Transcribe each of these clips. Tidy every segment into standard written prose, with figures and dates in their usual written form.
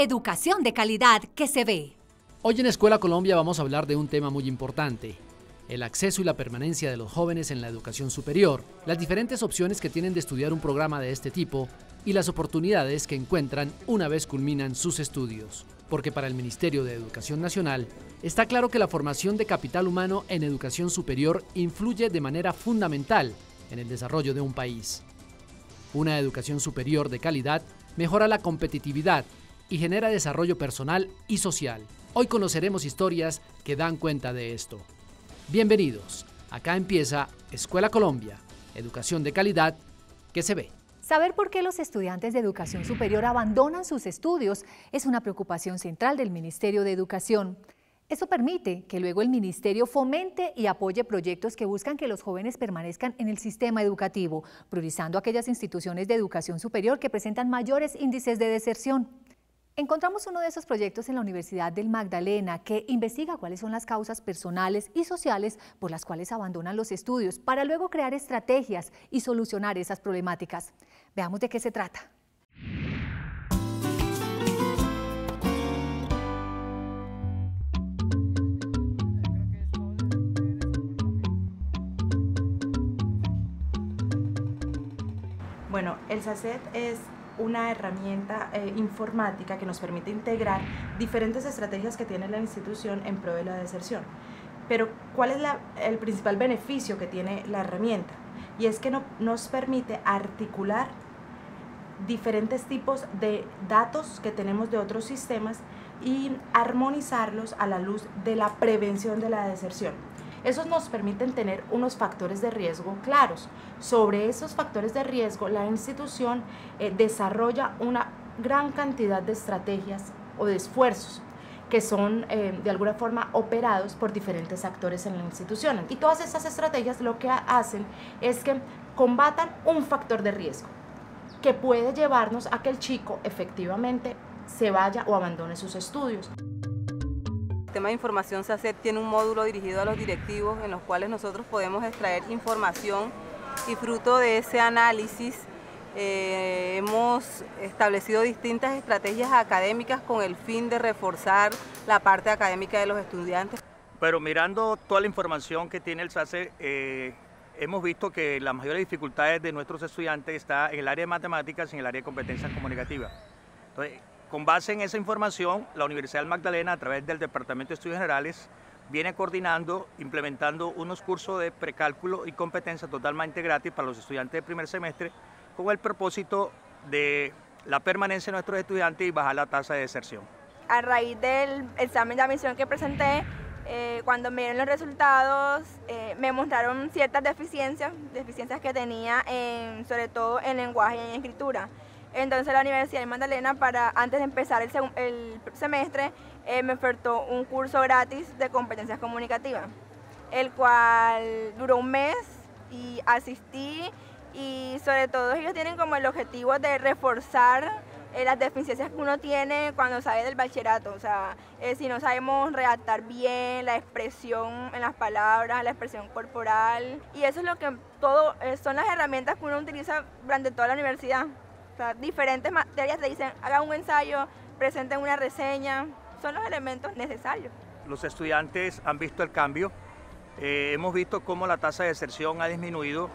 Educación de calidad que se ve. Hoy en Escuela Colombia vamos a hablar de un tema muy importante: el acceso y la permanencia de los jóvenes en la educación superior, las diferentes opciones que tienen de estudiar un programa de este tipo y las oportunidades que encuentran una vez culminan sus estudios. Porque para el Ministerio de Educación Nacional está claro que la formación de capital humano en educación superior influye de manera fundamental en el desarrollo de un país. Una educación superior de calidad mejora la competitividad y genera desarrollo personal y social. Hoy conoceremos historias que dan cuenta de esto. Bienvenidos, acá empieza Escuela Colombia, educación de calidad que se ve. Saber por qué los estudiantes de educación superior abandonan sus estudios es una preocupación central del Ministerio de Educación. Eso permite que luego el Ministerio fomente y apoye proyectos que buscan que los jóvenes permanezcan en el sistema educativo, priorizando aquellas instituciones de educación superior que presentan mayores índices de deserción. Encontramos uno de esos proyectos en la Universidad del Magdalena que investiga cuáles son las causas personales y sociales por las cuales abandonan los estudios para luego crear estrategias y solucionar esas problemáticas. Veamos de qué se trata. Bueno, el SACET es una herramienta informática que nos permite integrar diferentes estrategias que tiene la institución en pro de la deserción. Pero ¿cuál es el principal beneficio que tiene la herramienta? Y es que nos permite articular diferentes tipos de datos que tenemos de otros sistemas y armonizarlos a la luz de la prevención de la deserción. Esos nos permiten tener unos factores de riesgo claros. Sobre esos factores de riesgo, la institución desarrolla una gran cantidad de estrategias o de esfuerzos que son de alguna forma operados por diferentes actores en la institución. Y todas estas estrategias lo que hacen es que combatan un factor de riesgo que puede llevarnos a que el chico efectivamente se vaya o abandone sus estudios. El sistema de información SACET tiene un módulo dirigido a los directivos en los cuales nosotros podemos extraer información y fruto de ese análisis hemos establecido distintas estrategias académicas con el fin de reforzar la parte académica de los estudiantes. Pero mirando toda la información que tiene el SACET, hemos visto que las mayores dificultades de nuestros estudiantes está en el área de matemáticas y en el área de competencias comunicativas. Entonces, con base en esa información, la Universidad del Magdalena, a través del Departamento de Estudios Generales, viene coordinando, implementando unos cursos de precálculo y competencia totalmente gratis para los estudiantes de primer semestre, con el propósito de la permanencia de nuestros estudiantes y bajar la tasa de deserción. A raíz del examen de admisión que presenté, cuando me dieron los resultados, me mostraron ciertas deficiencias que tenía, sobre todo en lenguaje y en escritura. Entonces la Universidad de Magdalena, antes de empezar el semestre, me ofertó un curso gratis de competencias comunicativas, el cual duró un mes y asistí, y sobre todo ellos tienen como el objetivo de reforzar las deficiencias que uno tiene cuando sale del bachillerato. O sea, si no sabemos redactar bien la expresión en las palabras, la expresión corporal, y eso es lo que son las herramientas que uno utiliza durante toda la universidad. O sea, diferentes materias te dicen, hagan un ensayo, presenten una reseña, son los elementos necesarios. Los estudiantes han visto el cambio, hemos visto cómo la tasa de deserción ha disminuido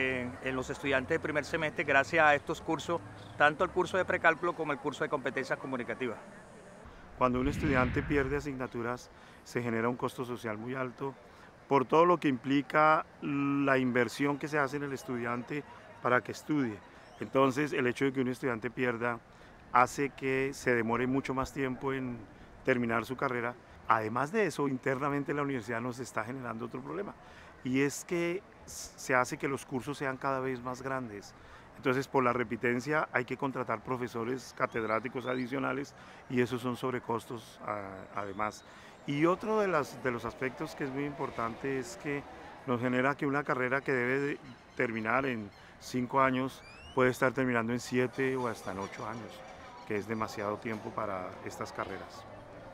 en los estudiantes de primer semestre gracias a estos cursos, tanto el curso de precálculo como el curso de competencias comunicativas. Cuando un estudiante pierde asignaturas, se genera un costo social muy alto por todo lo que implica la inversión que se hace en el estudiante para que estudie. Entonces, el hecho de que un estudiante pierda hace que se demore mucho más tiempo en terminar su carrera. Además de eso, internamente la universidad nos está generando otro problema, y es que se hace que los cursos sean cada vez más grandes. Entonces, por la repitencia hay que contratar profesores catedráticos adicionales, y esos son sobrecostos además. Y otro de los aspectos que es muy importante es que nos genera que una carrera que debe terminar en 5 años puede estar terminando en 7 o hasta en 8 años, que es demasiado tiempo para estas carreras.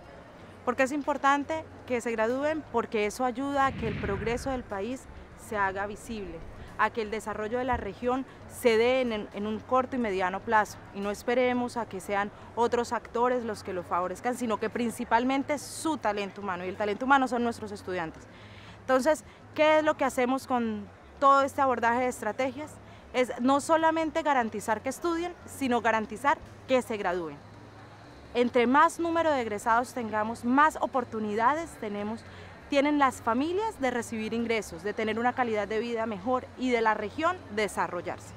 Porque es importante que se gradúen, porque eso ayuda a que el progreso del país se haga visible, a que el desarrollo de la región se dé en un corto y mediano plazo, y no esperemos a que sean otros actores los que lo favorezcan, sino que principalmente su talento humano, y el talento humano son nuestros estudiantes. Entonces, ¿qué es lo que hacemos con todo este abordaje de estrategias? Es no solamente garantizar que estudien, sino garantizar que se gradúen. Entre más número de egresados tengamos, más oportunidades tienen las familias de recibir ingresos, de tener una calidad de vida mejor y de la región desarrollarse.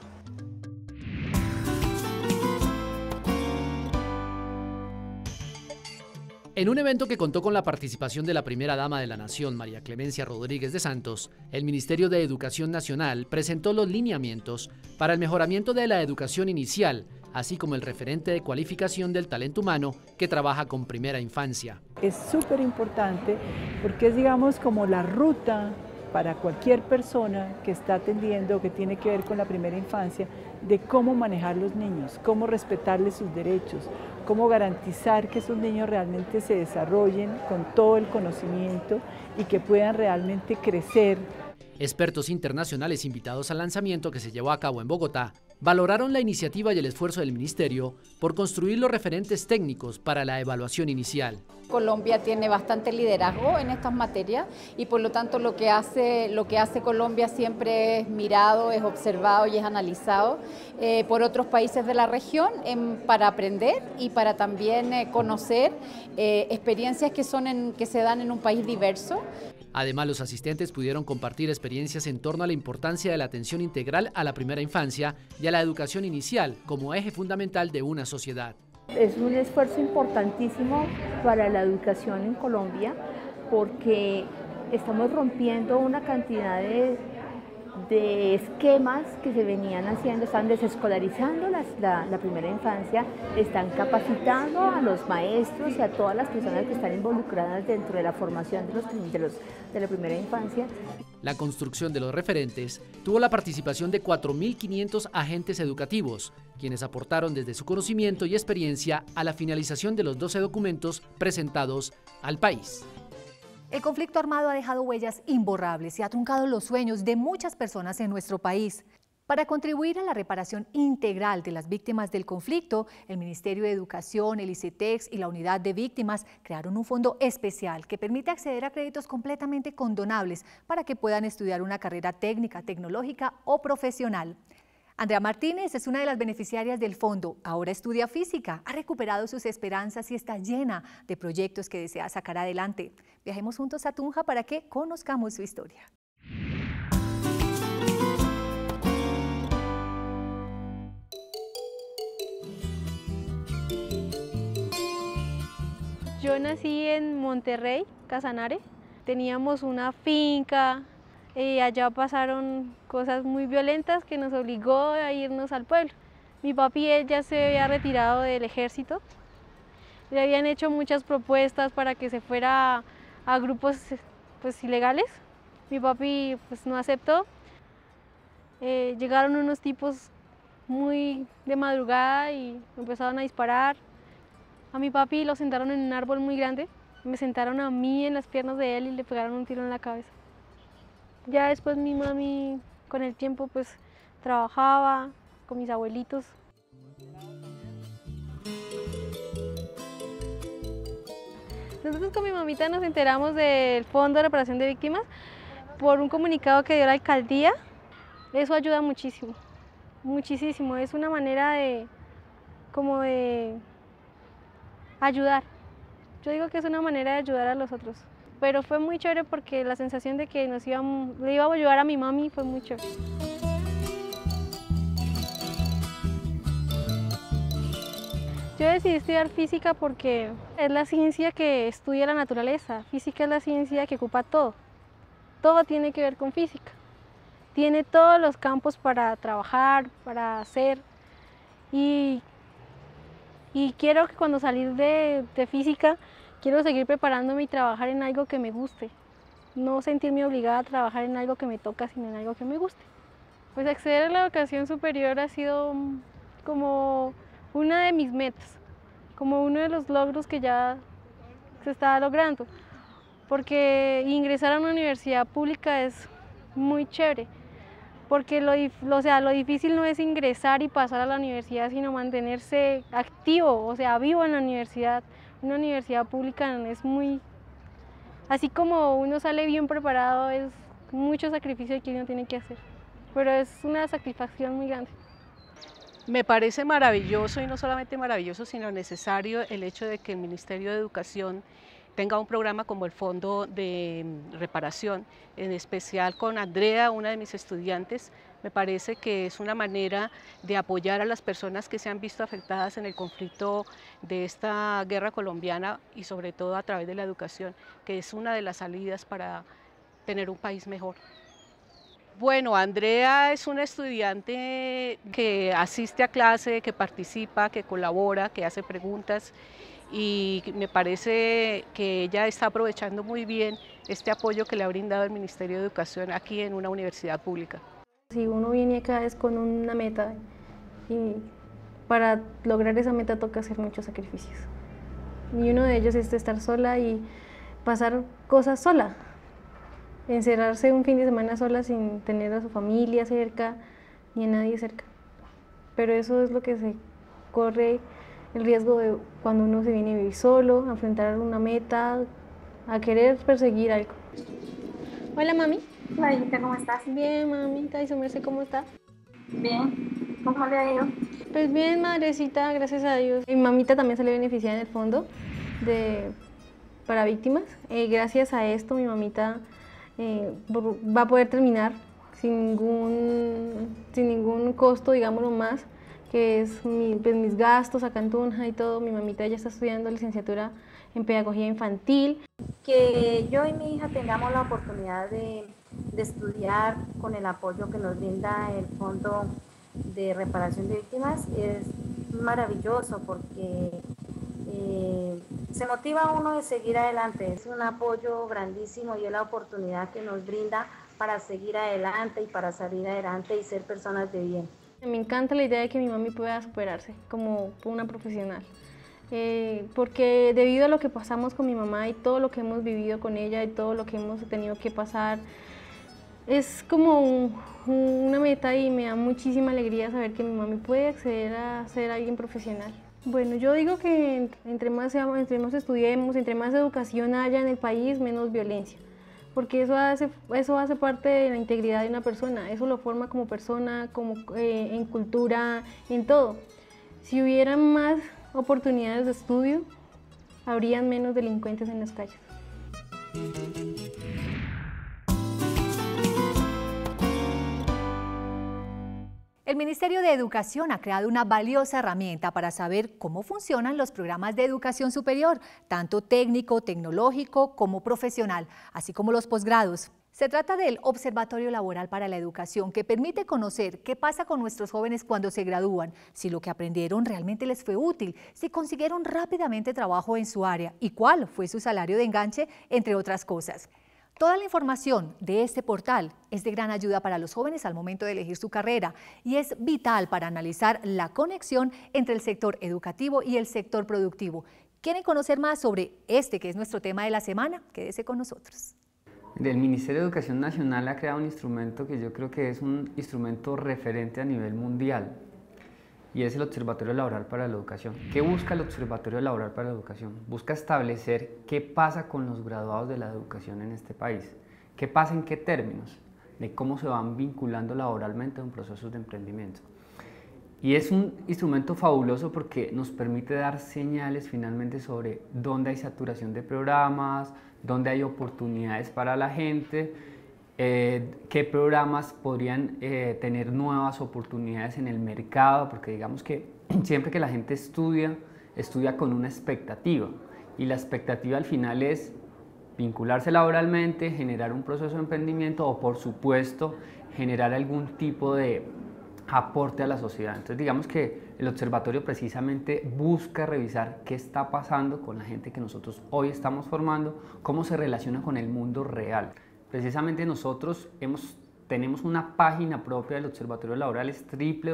En un evento que contó con la participación de la primera dama de la Nación, María Clemencia Rodríguez de Santos, el Ministerio de Educación Nacional presentó los lineamientos para el mejoramiento de la educación inicial, así como el referente de cualificación del talento humano que trabaja con primera infancia. Es súper importante porque es, digamos, como la ruta para cualquier persona que está atendiendo, que tiene que ver con la primera infancia, de cómo manejar los niños, cómo respetarles sus derechos, cómo garantizar que esos niños realmente se desarrollen con todo el conocimiento y que puedan realmente crecer. Expertos internacionales invitados al lanzamiento que se llevó a cabo en Bogotá valoraron la iniciativa y el esfuerzo del Ministerio por construir los referentes técnicos para la evaluación inicial. Colombia tiene bastante liderazgo en estas materias y por lo tanto lo que hace Colombia siempre es mirado, es observado y es analizado por otros países de la región para aprender y para también conocer experiencias que se dan en un país diverso. Además, los asistentes pudieron compartir experiencias en torno a la importancia de la atención integral a la primera infancia y a la educación inicial como eje fundamental de una sociedad. Es un esfuerzo importantísimo para la educación en Colombia porque estamos rompiendo una cantidad de esquemas que se venían haciendo, están desescolarizando la primera infancia, están capacitando a los maestros y a todas las personas que están involucradas dentro de la formación de la primera infancia. La construcción de los referentes tuvo la participación de 4.500 agentes educativos, quienes aportaron desde su conocimiento y experiencia a la finalización de los 12 documentos presentados al país. El conflicto armado ha dejado huellas imborrables y ha truncado los sueños de muchas personas en nuestro país. Para contribuir a la reparación integral de las víctimas del conflicto, el Ministerio de Educación, el ICETEX y la Unidad de Víctimas crearon un fondo especial que permite acceder a créditos completamente condonables para que puedan estudiar una carrera técnica, tecnológica o profesional. Andrea Martínez es una de las beneficiarias del fondo. Ahora estudia física, ha recuperado sus esperanzas y está llena de proyectos que desea sacar adelante. Viajemos juntos a Tunja para que conozcamos su historia. Yo nací en Monterrey, Casanare. Teníamos una finca. Allá pasaron cosas muy violentas que nos obligó a irnos al pueblo. Mi papi él ya se había retirado del ejército. Le habían hecho muchas propuestas para que se fuera a grupos pues, ilegales. Mi papi pues, no aceptó. Llegaron unos tipos muy de madrugada y empezaron a disparar. A mi papi lo sentaron en un árbol muy grande. Me sentaron a mí en las piernas de él y le pegaron un tiro en la cabeza. Ya después mi mami, con el tiempo, pues trabajaba con mis abuelitos. Nosotros con mi mamita nos enteramos del Fondo de Reparación de Víctimas por un comunicado que dio la alcaldía. Eso ayuda muchísimo, muchísimo. Es una manera de ayudar. Yo digo que es una manera de ayudar a los otros. Pero fue muy chévere porque la sensación de que le íbamos a ayudar a mi mami fue muy chévere. Yo decidí estudiar física porque es la ciencia que estudia la naturaleza. Física es la ciencia que ocupa todo. Todo tiene que ver con física. Tiene todos los campos para trabajar, para hacer. Y quiero que cuando salir de física, quiero seguir preparándome y trabajar en algo que me guste. No sentirme obligada a trabajar en algo que me toca, sino en algo que me guste. Pues acceder a la educación superior ha sido como una de mis metas, como uno de los logros que ya se está logrando. Porque ingresar a una universidad pública es muy chévere, porque lo difícil no es ingresar y pasar a la universidad, sino mantenerse activo, o sea, vivo en la universidad. Una universidad pública es muy, así como uno sale bien preparado, es mucho sacrificio que uno tiene que hacer, pero es una satisfacción muy grande. Me parece maravilloso, y no solamente maravilloso, sino necesario el hecho de que el Ministerio de Educación tenga un programa como el Fondo de Reparación, en especial con Andrea, una de mis estudiantes. Me parece que es una manera de apoyar a las personas que se han visto afectadas en el conflicto de esta guerra colombiana, y sobre todo a través de la educación, que es una de las salidas para tener un país mejor. Bueno, Andrea es una estudiante que asiste a clase, que participa, que colabora, que hace preguntas, y me parece que ella está aprovechando muy bien este apoyo que le ha brindado el Ministerio de Educación aquí en una universidad pública. Si uno viene acá es con una meta, y para lograr esa meta toca hacer muchos sacrificios. Y uno de ellos es estar sola y pasar cosas sola. Encerrarse un fin de semana sola sin tener a su familia cerca, ni a nadie cerca. Pero eso es lo que se corre el riesgo de cuando uno se viene a vivir solo, a enfrentar una meta, a querer perseguir algo. Hola, mami. Hola, hijita, ¿cómo estás? Bien, mamita. ¿Y su merced cómo está? Bien. ¿Cómo le ha ido? Pues bien, madrecita, gracias a Dios. Mi mamita también salió beneficiada en el fondo para víctimas. Gracias a esto, mi mamita va a poder terminar sin ningún costo, digámoslo más, que es pues mis gastos acá en Tunja y todo. Mi mamita ya está estudiando licenciatura en pedagogía infantil. Que yo y mi hija tengamos la oportunidad de estudiar con el apoyo que nos brinda el Fondo de Reparación de Víctimas es maravilloso, porque se motiva uno de seguir adelante. Es un apoyo grandísimo y es la oportunidad que nos brinda para seguir adelante y para salir adelante y ser personas de bien. Me encanta la idea de que mi mami pueda superarse como una profesional, porque debido a lo que pasamos con mi mamá y todo lo que hemos vivido con ella y todo lo que hemos tenido que pasar, es como una meta, y me da muchísima alegría saber que mi mami puede acceder a ser alguien profesional. Bueno, yo digo que entre más estudiemos, entre más educación haya en el país, menos violencia, porque eso hace parte de la integridad de una persona, eso lo forma como persona, en cultura, en todo. Si hubiera más oportunidades de estudio, habrían menos delincuentes en las calles. El Ministerio de Educación ha creado una valiosa herramienta para saber cómo funcionan los programas de educación superior, tanto técnico, tecnológico como profesional, así como los posgrados. Se trata del Observatorio Laboral para la Educación, que permite conocer qué pasa con nuestros jóvenes cuando se gradúan, si lo que aprendieron realmente les fue útil, si consiguieron rápidamente trabajo en su área y cuál fue su salario de enganche, entre otras cosas. Toda la información de este portal es de gran ayuda para los jóvenes al momento de elegir su carrera y es vital para analizar la conexión entre el sector educativo y el sector productivo. ¿Quieren conocer más sobre este que es nuestro tema de la semana? Quédese con nosotros. El Ministerio de Educación Nacional ha creado un instrumento que yo creo que es un instrumento referente a nivel mundial, y es el Observatorio Laboral para la Educación. ¿Qué busca el Observatorio Laboral para la Educación? Busca establecer qué pasa con los graduados de la educación en este país, qué pasa en qué términos, de cómo se van vinculando laboralmente en procesos de emprendimiento. Y es un instrumento fabuloso porque nos permite dar señales finalmente sobre dónde hay saturación de programas, dónde hay oportunidades para la gente, qué programas podrían tener nuevas oportunidades en el mercado, porque digamos que siempre que la gente estudia con una expectativa, y la expectativa al final es vincularse laboralmente, generar un proceso de emprendimiento o, por supuesto, generar algún tipo de aporte a la sociedad. Entonces digamos que el observatorio precisamente busca revisar qué está pasando con la gente que nosotros hoy estamos formando, cómo se relaciona con el mundo real. Precisamente nosotros tenemos una página propia del Observatorio Laboral, es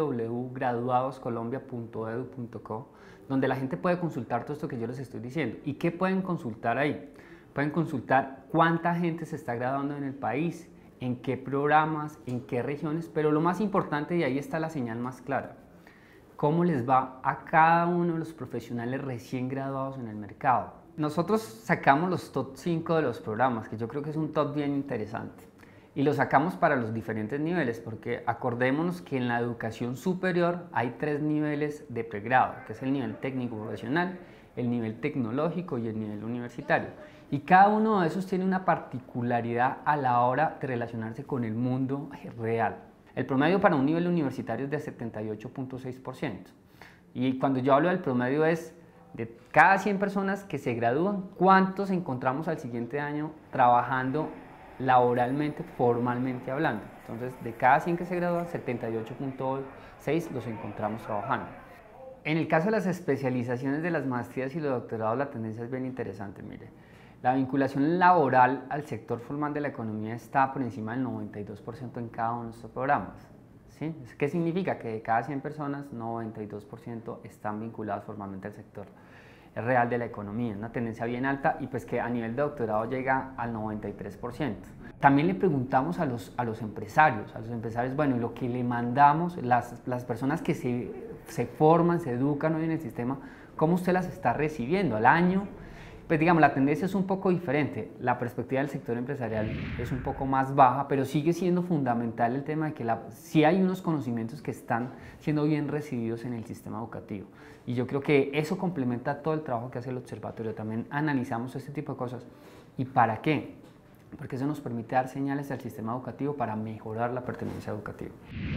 www.graduadoscolombia.edu.co, donde la gente puede consultar todo esto que yo les estoy diciendo. ¿Y qué pueden consultar ahí? Pueden consultar cuánta gente se está graduando en el país, en qué programas, en qué regiones, pero lo más importante, y ahí está la señal más clara, cómo les va a cada uno de los profesionales recién graduados en el mercado. Nosotros sacamos los top 5 de los programas, que yo creo que es un top bien interesante, y lo sacamos para los diferentes niveles, porque acordémonos que en la educación superior hay 3 niveles de pregrado, que es el nivel técnico profesional, el nivel tecnológico y el nivel universitario. Y cada uno de esos tiene una particularidad a la hora de relacionarse con el mundo real. El promedio para un nivel universitario es de 78.6%. Y cuando yo hablo del promedio es de cada 100 personas que se gradúan, ¿cuántos encontramos al siguiente año trabajando laboralmente, formalmente hablando? Entonces, de cada 100 que se gradúan, 78.6 los encontramos trabajando. En el caso de las especializaciones de las maestrías y los doctorados, la tendencia es bien interesante, mire. La vinculación laboral al sector formal de la economía está por encima del 92% en cada uno de estos programas. ¿Sí? ¿Qué significa? Que de cada 100 personas, 92% están vinculadas formalmente al sector real de la economía, una tendencia bien alta, y pues que a nivel de doctorado llega al 93%. También le preguntamos a los empresarios, bueno, lo que le mandamos, las personas que se forman, se educan hoy en el sistema, ¿cómo usted las está recibiendo al año? Pues digamos, la tendencia es un poco diferente, la perspectiva del sector empresarial es un poco más baja, pero sigue siendo fundamental el tema de que sí hay unos conocimientos que están siendo bien recibidos en el sistema educativo. Y yo creo que eso complementa todo el trabajo que hace el observatorio. También analizamos este tipo de cosas. ¿Y para qué? Porque eso nos permite dar señales al sistema educativo para mejorar la pertenencia educativa.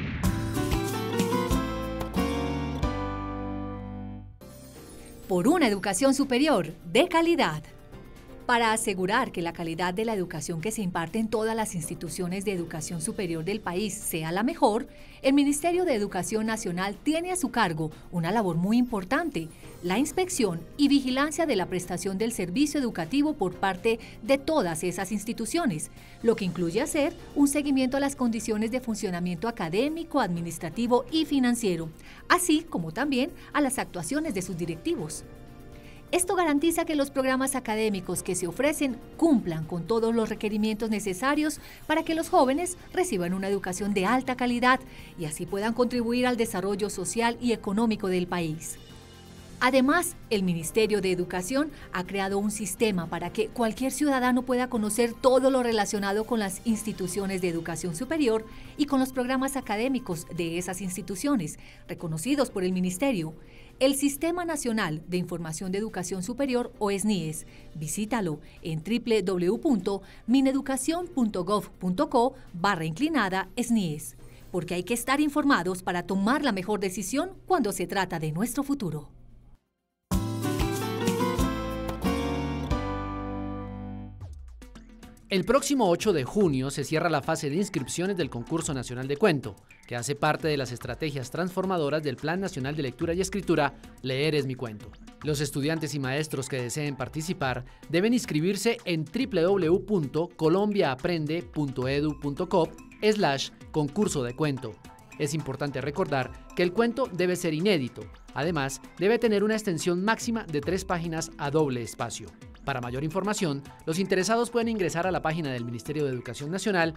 Por una educación superior de calidad. Para asegurar que la calidad de la educación que se imparte en todas las instituciones de educación superior del país sea la mejor, el Ministerio de Educación Nacional tiene a su cargo una labor muy importante: la inspección y vigilancia de la prestación del servicio educativo por parte de todas esas instituciones, lo que incluye hacer un seguimiento a las condiciones de funcionamiento académico, administrativo y financiero, así como también a las actuaciones de sus directivos. Esto garantiza que los programas académicos que se ofrecen cumplan con todos los requerimientos necesarios para que los jóvenes reciban una educación de alta calidad y así puedan contribuir al desarrollo social y económico del país. Además, el Ministerio de Educación ha creado un sistema para que cualquier ciudadano pueda conocer todo lo relacionado con las instituciones de educación superior y con los programas académicos de esas instituciones, reconocidos por el Ministerio. El Sistema Nacional de Información de Educación Superior, o SNIES. Visítalo en www.mineducacion.gov.co/SNIES, porque hay que estar informados para tomar la mejor decisión cuando se trata de nuestro futuro. El próximo 8 de junio se cierra la fase de inscripciones del Concurso Nacional de Cuento, que hace parte de las estrategias transformadoras del Plan Nacional de Lectura y Escritura Leer es mi cuento. Los estudiantes y maestros que deseen participar deben inscribirse en www.colombiaaprende.edu.co/concurso de cuento. Es importante recordar que el cuento debe ser inédito. Además, debe tener una extensión máxima de 3 páginas a doble espacio. Para mayor información, los interesados pueden ingresar a la página del Ministerio de Educación Nacional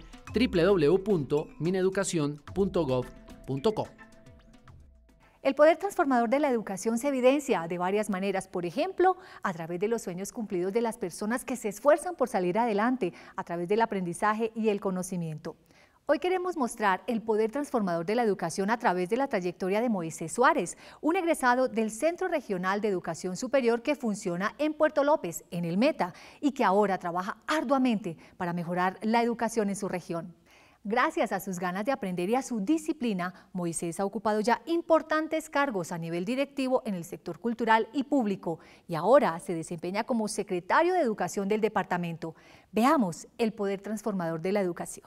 www.mineducacion.gov.co. El poder transformador de la educación se evidencia de varias maneras, por ejemplo, a través de los sueños cumplidos de las personas que se esfuerzan por salir adelante, a través del aprendizaje y el conocimiento. Hoy queremos mostrar el poder transformador de la educación a través de la trayectoria de Moisés Suárez, un egresado del Centro Regional de Educación Superior que funciona en Puerto López, en el Meta, y que ahora trabaja arduamente para mejorar la educación en su región. Gracias a sus ganas de aprender y a su disciplina, Moisés ha ocupado ya importantes cargos a nivel directivo en el sector cultural y público y ahora se desempeña como secretario de Educación del departamento. Veamos el poder transformador de la educación.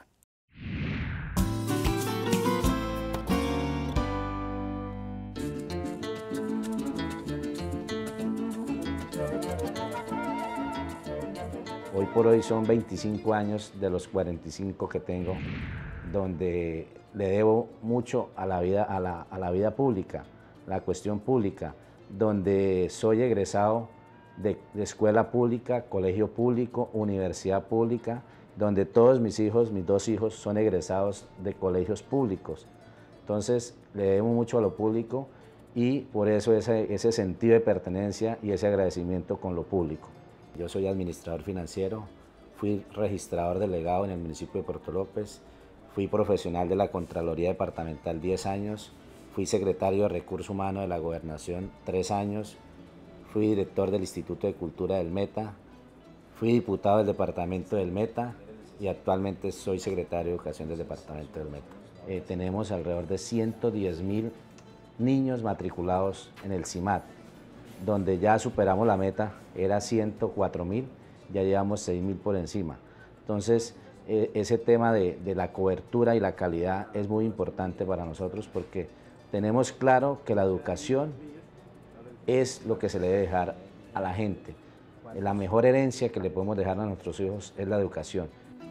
Hoy por hoy son 25 años de los 45 que tengo, donde le debo mucho a la vida pública, la cuestión pública, donde soy egresado de escuela pública, colegio público, universidad pública donde todos mis hijos, mis 2 hijos, son egresados de colegios públicos. Entonces, le debemos mucho a lo público y por eso ese sentido de pertenencia y ese agradecimiento con lo público. Yo soy administrador financiero, fui registrador delegado en el municipio de Puerto López, fui profesional de la Contraloría Departamental 10 años, fui secretario de Recursos Humanos de la Gobernación 3 años, fui director del Instituto de Cultura del Meta, fui diputado del departamento del Meta y actualmente soy secretario de Educación del departamento del Meta. Tenemos alrededor de 110.000 niños matriculados en el CIMAT, donde ya superamos la meta, era 104.000, ya llevamos 6.000 por encima. Entonces, ese tema de la cobertura y la calidad es muy importante para nosotros porque tenemos claro que la educación es lo que se le debe dejar a la gente. La mejor herencia que le podemos dejar a nuestros hijos es la educación.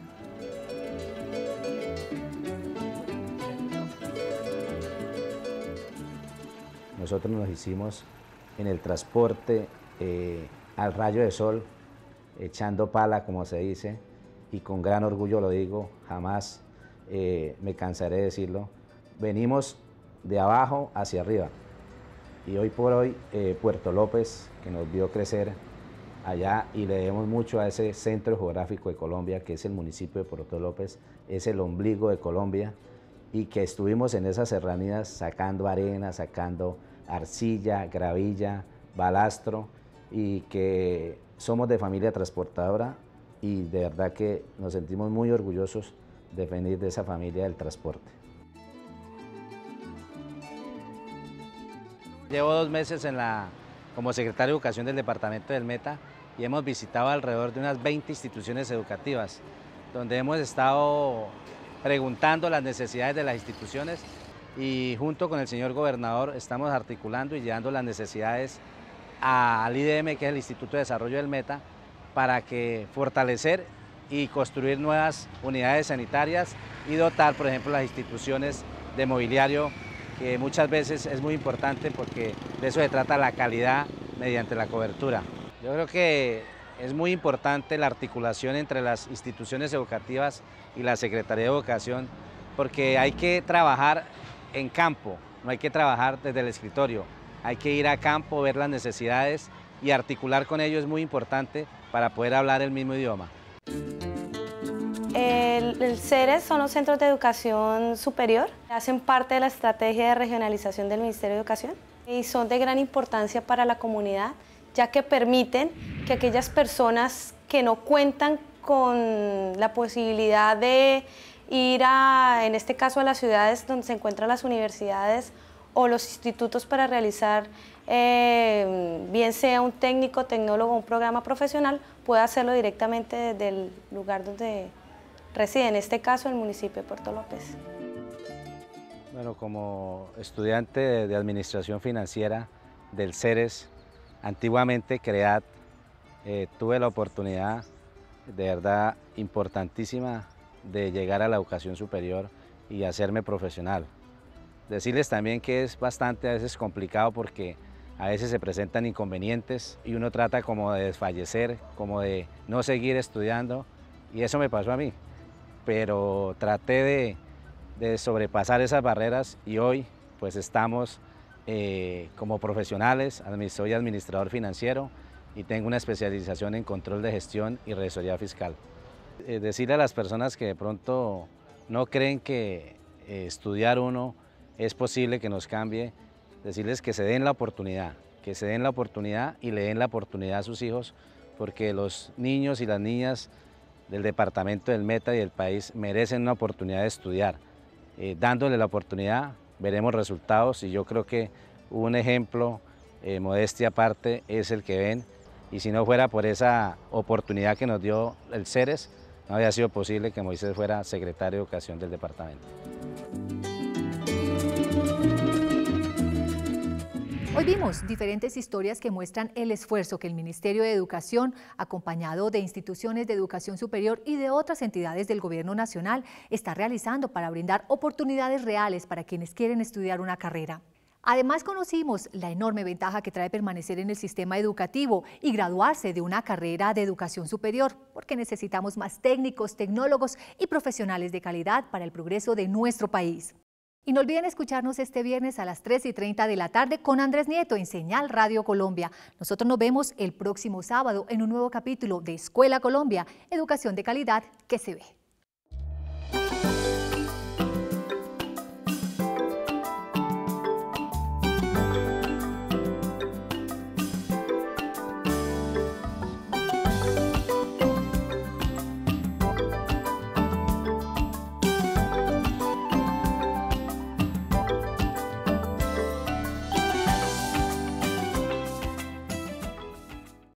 Nosotros nos hicimos en el transporte al rayo de sol, echando pala, como se dice, y con gran orgullo lo digo, jamás me cansaré de decirlo. Venimos de abajo hacia arriba y hoy por hoy Puerto López, que nos vio crecer allá y le debemos mucho a ese centro geográfico de Colombia, que es el municipio de Puerto López, es el ombligo de Colombia, y que estuvimos en esas serranías sacando arena, sacando arcilla, gravilla, balastro, y que somos de familia transportadora y de verdad que nos sentimos muy orgullosos de venir de esa familia del transporte. Llevo 2 meses como secretario de Educación del departamento del Meta y hemos visitado alrededor de unas 20 instituciones educativas, donde hemos estado preguntando las necesidades de las instituciones y junto con el señor gobernador estamos articulando y llevando las necesidades al IDM, que es el Instituto de Desarrollo del Meta, para que fortalecer y construir nuevas unidades sanitarias y dotar, por ejemplo, las instituciones de mobiliario, que muchas veces es muy importante porque de eso se trata la calidad mediante la cobertura. Yo creo que es muy importante la articulación entre las instituciones educativas y la Secretaría de Educación, porque hay que trabajar en campo, no hay que trabajar desde el escritorio, hay que ir a campo, ver las necesidades y articular con ellos es muy importante para poder hablar el mismo idioma. El CERES son los centros de educación superior, hacen parte de la estrategia de regionalización del Ministerio de Educación y son de gran importancia para la comunidad, ya que permiten que aquellas personas que no cuentan con la posibilidad de ir en este caso a las ciudades donde se encuentran las universidades o los institutos para realizar bien sea un técnico, tecnólogo o un programa profesional, pueda hacerlo directamente desde el lugar donde reside, en este caso el municipio de Puerto López. Bueno, como estudiante de Administración Financiera del CERES, antiguamente CREAT, tuve la oportunidad de verdad importantísima de llegar a la educación superior y hacerme profesional. Decirles también que es bastante a veces complicado porque a veces se presentan inconvenientes y uno trata como de desfallecer, como de no seguir estudiando, y eso me pasó a mí. Pero traté de sobrepasar esas barreras y hoy pues estamos como profesionales, soy administrador financiero y tengo una especialización en control de gestión y revisoría fiscal. Decirle a las personas que de pronto no creen que estudiar uno es posible que nos cambie, decirles que se den la oportunidad, y le den la oportunidad a sus hijos, porque los niños y las niñas del departamento del Meta y del país merecen una oportunidad de estudiar. Dándole la oportunidad veremos resultados y yo creo que un ejemplo, modestia aparte, es el que ven, y si no fuera por esa oportunidad que nos dio el CERES, no había sido posible que Moisés fuera secretario de Educación del departamento. Hoy vimos diferentes historias que muestran el esfuerzo que el Ministerio de Educación, acompañado de instituciones de educación superior y de otras entidades del Gobierno Nacional, está realizando para brindar oportunidades reales para quienes quieren estudiar una carrera. Además, conocimos la enorme ventaja que trae permanecer en el sistema educativo y graduarse de una carrera de educación superior, porque necesitamos más técnicos, tecnólogos y profesionales de calidad para el progreso de nuestro país. Y no olviden escucharnos este viernes a las 3:30 de la tarde con Andrés Nieto en Señal Radio Colombia. Nosotros nos vemos el próximo sábado en un nuevo capítulo de Escuela Colombia, Educación de Calidad que se ve.